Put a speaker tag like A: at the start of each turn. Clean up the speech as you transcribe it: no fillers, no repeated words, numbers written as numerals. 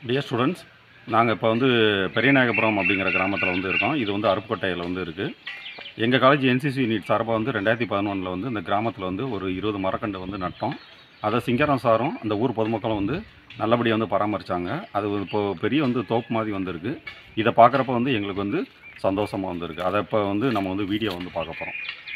A: Dear students, நாங்கள் இப்போ வந்து பெரியநாயகபுரம் அப்படிங்கிற கிராமத்தில் வந்து இருக்கோம். இது வந்து அருப்புக்கோட்டையில் வந்து இருக்குது. எங்கள் காலேஜ் என்சிசி யூனிட் சார்பாக வந்து 2011 வந்து இந்த கிராமத்தில் வந்து ஒரு 20 மரக்கன்று வந்து நட்டோம். அதை சிங்கரம் சாரும் அந்த ஊர் பொதுமக்களும் வந்து நல்லபடியாக வந்து பராமரித்தாங்க. அது இப்போது பெரிய வந்து தோப்பு மாதிரி வந்திருக்கு. இதை பார்க்குறப்ப வந்து எங்களுக்கு வந்து சந்தோஷமாக வந்திருக்கு. அதை இப்போ வந்து நம்ம வந்து வீடியோ வந்து பார்க்க போகிறோம்.